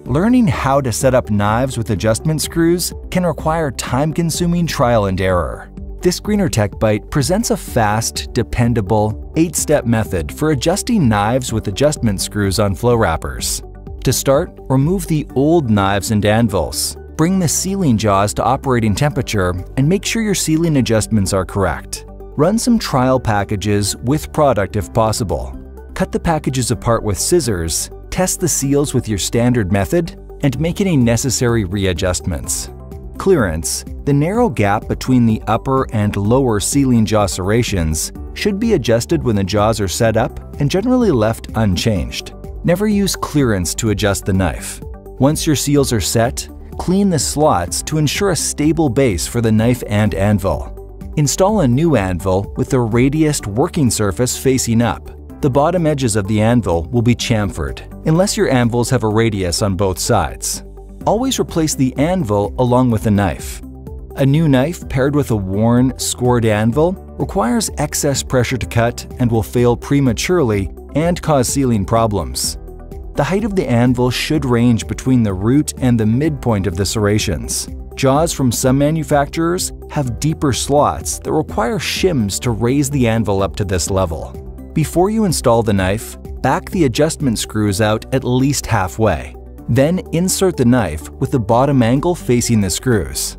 learning how to set up knives with adjustment screws can require time-consuming trial and error. This Greener Tech Bite presents a fast, dependable, 8-step method for adjusting knives with adjustment screws on flow wrappers. To start, remove the old knives and anvils. Bring the sealing jaws to operating temperature and make sure your sealing adjustments are correct. Run some trial packages with product if possible. Cut the packages apart with scissors, test the seals with your standard method, and make any necessary readjustments. Clearance: the narrow gap between the upper and lower sealing jaw serrations should be adjusted when the jaws are set up and generally left unchanged. Never use clearance to adjust the knife. Once your seals are set, clean the slots to ensure a stable base for the knife and anvil. Install a new anvil with the radiused working surface facing up. The bottom edges of the anvil will be chamfered, unless your anvils have a radius on both sides. Always replace the anvil along with the knife. A new knife paired with a worn, scored anvil requires excess pressure to cut and will fail prematurely and cause sealing problems. The height of the anvil should range between the root and the midpoint of the serrations. Jaws from some manufacturers have deeper slots that require shims to raise the anvil up to this level. Before you install the knife, back the adjustment screws out at least halfway. Then insert the knife with the bottom angle facing the screws.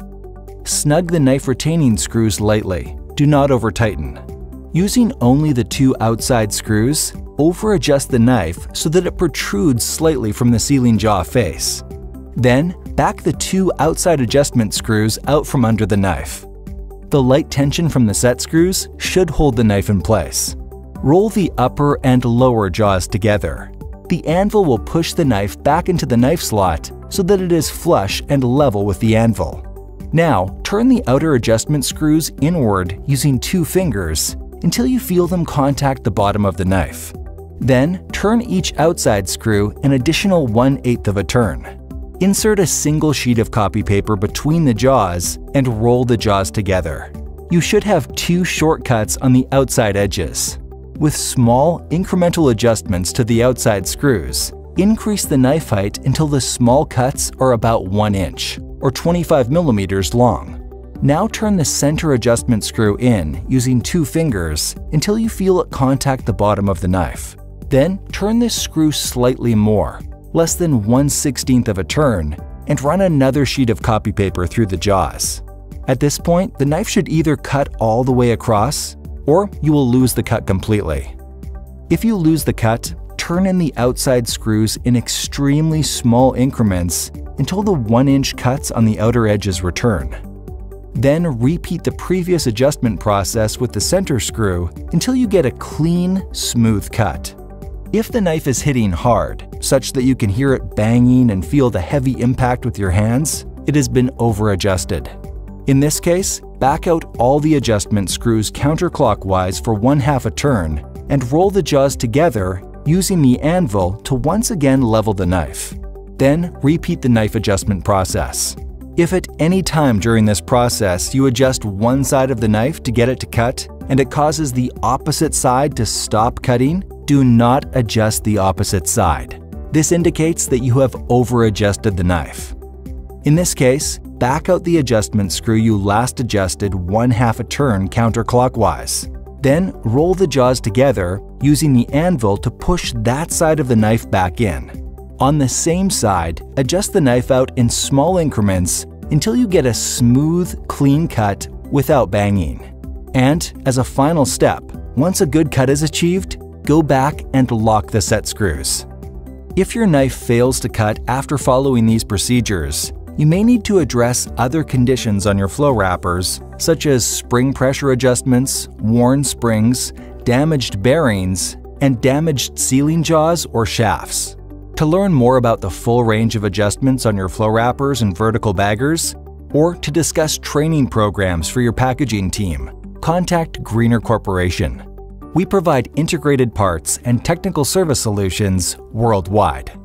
Snug the knife retaining screws lightly. Do not over-tighten. Using only the 2 outside screws, over-adjust the knife so that it protrudes slightly from the sealing jaw face. Then, back the 2 outside adjustment screws out from under the knife. The light tension from the set screws should hold the knife in place. Roll the upper and lower jaws together. The anvil will push the knife back into the knife slot so that it is flush and level with the anvil. Now, turn the outer adjustment screws inward using 2 fingers until you feel them contact the bottom of the knife. Then, turn each outside screw an additional 1/8 of a turn. Insert a single sheet of copy paper between the jaws and roll the jaws together. You should have 2 shortcuts on the outside edges. With small, incremental adjustments to the outside screws, increase the knife height until the small cuts are about 1 inch, or 25 mm long. Now turn the center adjustment screw in using 2 fingers until you feel it contact the bottom of the knife. Then turn this screw slightly more, less than 1/16 of a turn, and run another sheet of copy paper through the jaws. At this point, the knife should either cut all the way across, or you will lose the cut completely. If you lose the cut, turn in the outside screws in extremely small increments until the 1-inch cuts on the outer edges return. Then repeat the previous adjustment process with the center screw until you get a clean, smooth cut. If the knife is hitting hard, such that you can hear it banging and feel the heavy impact with your hands, it has been over-adjusted. In this case, back out all the adjustment screws counterclockwise for 1/2 a turn and roll the jaws together using the anvil to once again level the knife. Then repeat the knife adjustment process. If at any time during this process you adjust one side of the knife to get it to cut and it causes the opposite side to stop cutting, do not adjust the opposite side. This indicates that you have over-adjusted the knife. In this case, back out the adjustment screw you last adjusted 1/2 a turn counterclockwise. Then roll the jaws together using the anvil to push that side of the knife back in. On the same side, adjust the knife out in small increments until you get a smooth, clean cut without banging. And as a final step, once a good cut is achieved, go back and lock the set screws. If your knife fails to cut after following these procedures, you may need to address other conditions on your flow wrappers, such as spring pressure adjustments, worn springs, damaged bearings, and damaged sealing jaws or shafts. To learn more about the full range of adjustments on your flow wrappers and vertical baggers, or to discuss training programs for your packaging team, contact Greener Corporation. We provide integrated parts and technical service solutions worldwide.